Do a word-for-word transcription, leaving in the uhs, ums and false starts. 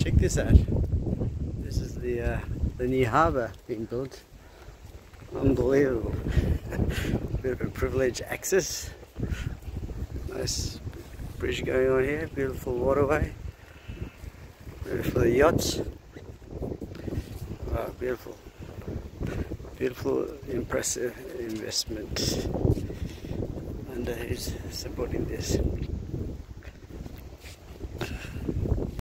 check this out. This is the uh, the new harbour being built. Unbelievable. Bit of a privileged access. Nice bridge going on here. Beautiful waterway. Ready for the yachts. Wow, beautiful. Beautiful, impressive investment. And uh, who's supporting this?